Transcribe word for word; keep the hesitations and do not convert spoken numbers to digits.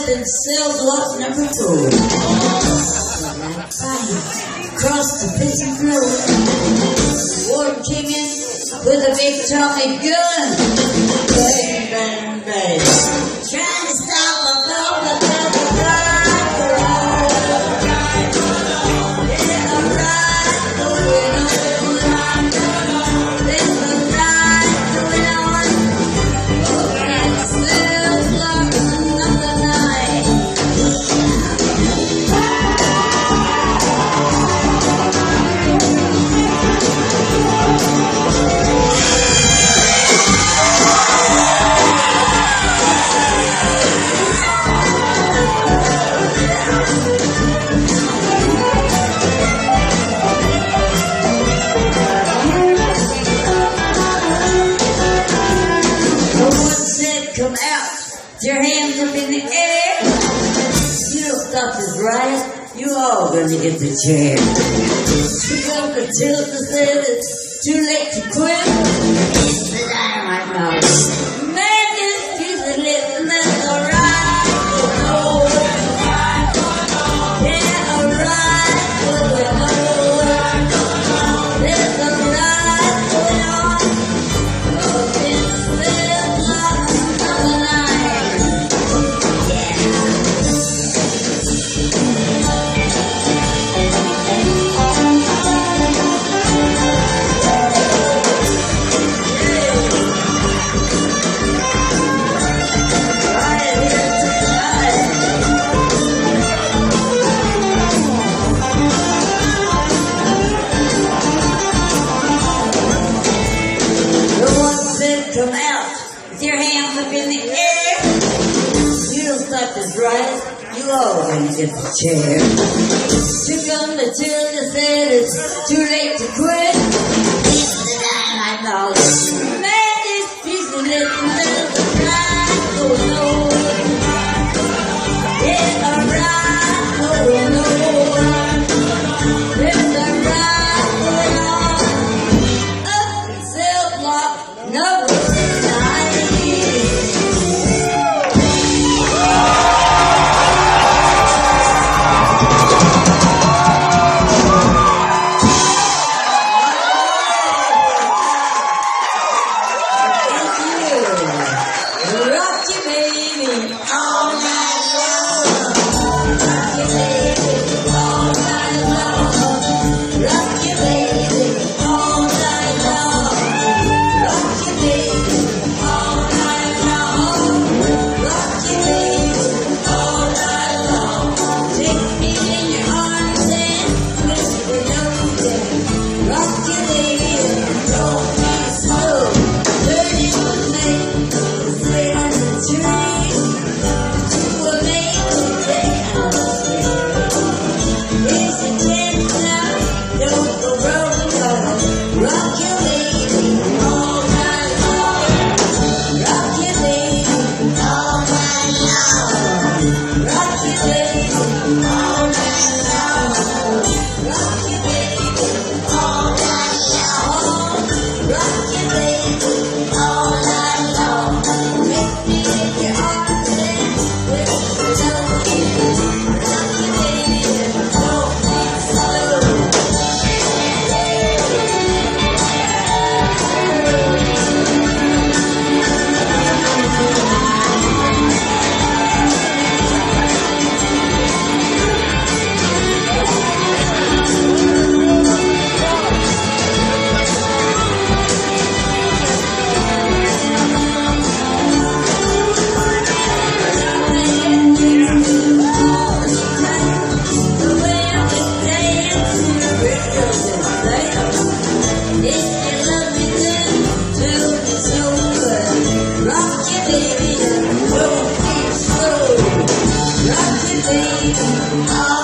lived in cell block number four. Across the pissing floor. Warden came in with a big Tommy gun. Bang, bang, bang. Trying to stop a blow, but there's a riot going on. There's a riot going on. There's a riot going on. Over in cell block number nine. Come out, your hands up in the air. You don't stop this riot, you all gonna get the chair. You come to Tilda said it's too late to quit. It's the dynamite knowledge. Man, this piece of lit, and that's a riot going on. Yeah, a riot going on. There's a riot going on. Up in the block. Come out with your hands up in the air. You don't stop this riot, you all gonna get the chair. You come to Tilda said it's too late to quit. It's the dynamite knowledge. Man, this piece of lit, and there's a riot going on. Yeah, a riot going on. There's a riot going on. Up in cell block number baby, don't be slow. Rock your baby, all